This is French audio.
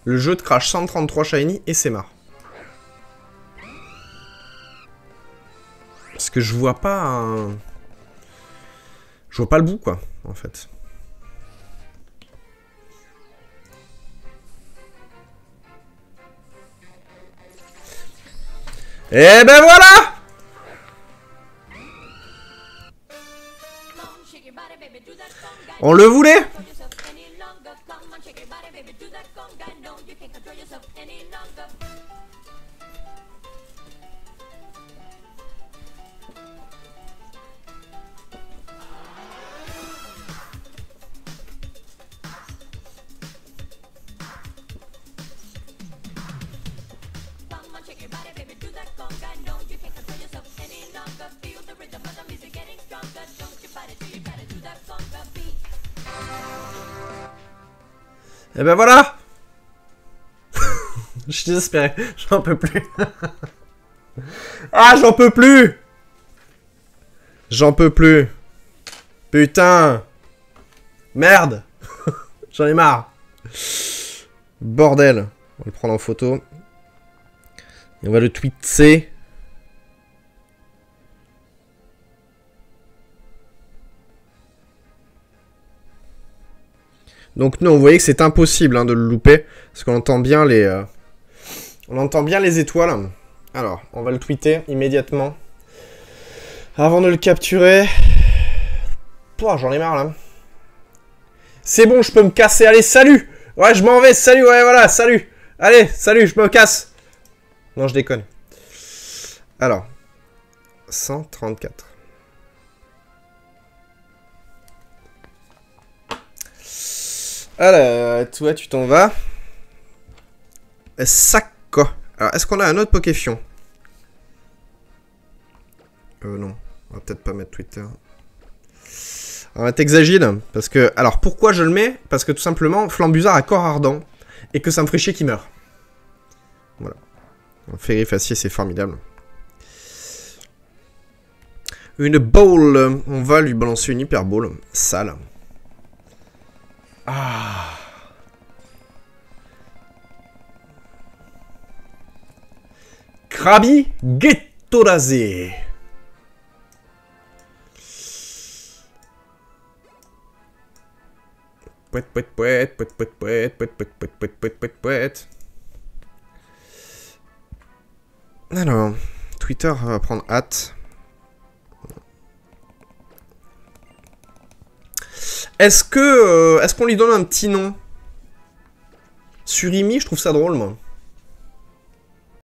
Le jeu te crache 133 shiny et c'est marre. Parce que je vois pas un... Je vois pas le bout, quoi, en fait. Et ben voilà! On le voulait! Et ben voilà. Je suis désespéré, j'en peux plus. Ah, j'en peux plus. J'en peux plus. Putain. Merde. J'en ai marre. Bordel. On va le prendre en photo. Et on va le tweeter. Donc nous, vous voyez que c'est impossible hein, de le louper. Parce qu'on entend bien les... on entend bien les étoiles. Alors, on va le tweeter immédiatement. Avant de le capturer. Pouah, j'en ai marre là. C'est bon, je peux me casser. Allez, salut. Ouais, je m'en vais. Salut, ouais, voilà, salut. Allez, salut, je me casse. Non, je déconne. Alors. 134. Alors, toi, tu t'en vas. Sacco. Alors, est-ce qu'on a un autre Pokéfion? Non. On va peut-être pas mettre Twitter. On va mettre Exagile. Parce que... Alors, pourquoi je le mets? Parce que tout simplement, Flambuzard a corps ardent. Et que ça me ferait chier qu'il meure. Voilà. Férifacier, c'est formidable. Une bowl. On va lui balancer une hyper bowl. Sale. Ah. Krabi Ghettorazé. Pouet, pouet, pouet, pouet, pouet, pouet, pouet, pouet, pouet, pouet, pouet, pouet, pouet. Alors, Twitter va prendre hâte. Est-ce qu'on lui donne un petit nom? Surimi, je trouve ça drôle, moi.